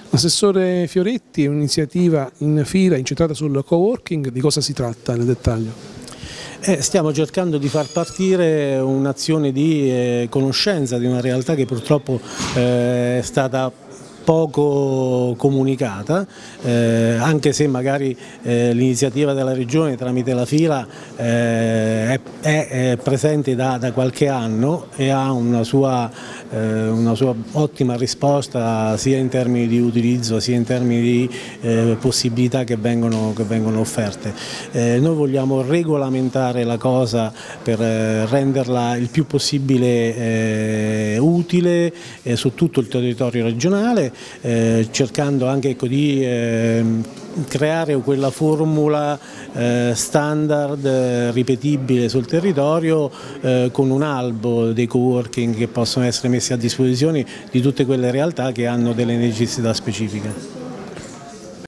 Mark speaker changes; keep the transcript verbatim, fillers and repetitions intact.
Speaker 1: Assessore Fioretti, è un'iniziativa in fila incentrata sul coworking, di cosa si tratta nel dettaglio?
Speaker 2: Eh, stiamo cercando di far partire un'azione di eh, conoscenza di una realtà che purtroppo eh, è stata poco comunicata, eh, anche se magari eh, l'iniziativa della Regione tramite la fila eh, è, è, è presente da, da qualche anno e ha una sua, eh, una sua ottima risposta sia in termini di utilizzo sia in termini di eh, possibilità che vengono, che vengono offerte. Eh, noi vogliamo regolamentare la cosa per eh, renderla il più possibile eh, utile eh, su tutto il territorio regionale, Eh, cercando anche ecco, di eh, creare quella formula eh, standard eh, ripetibile sul territorio eh, con un albo dei coworking che possono essere messi a disposizione di tutte quelle realtà che hanno delle necessità specifiche.